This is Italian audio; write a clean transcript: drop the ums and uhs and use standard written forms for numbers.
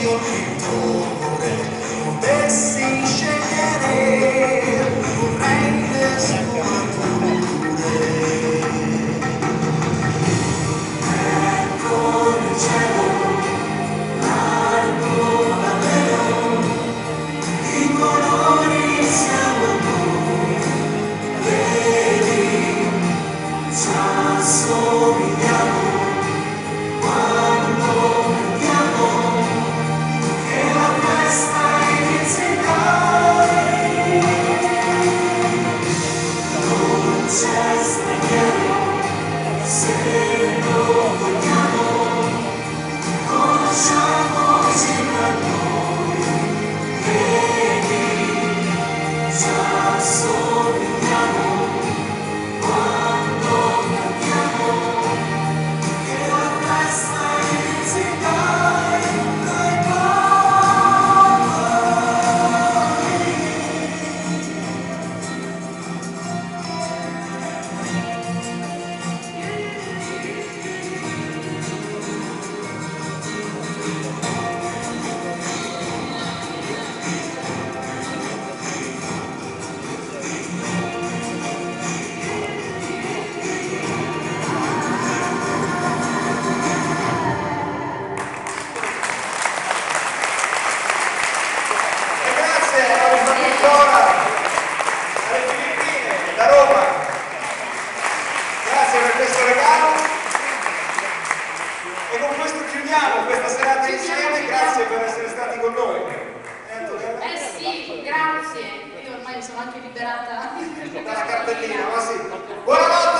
io pittore potessi scegliere, vorrei le sfumature. Ecco il cielo, largo davvero, i colori siamo noi, vedi, ci assomigliamo. E con questo chiudiamo questa serata insieme, grazie per essere stati con noi. Sì, grazie, io ormai mi sono anche liberata dalla cartellina, ma sì. Buonanotte!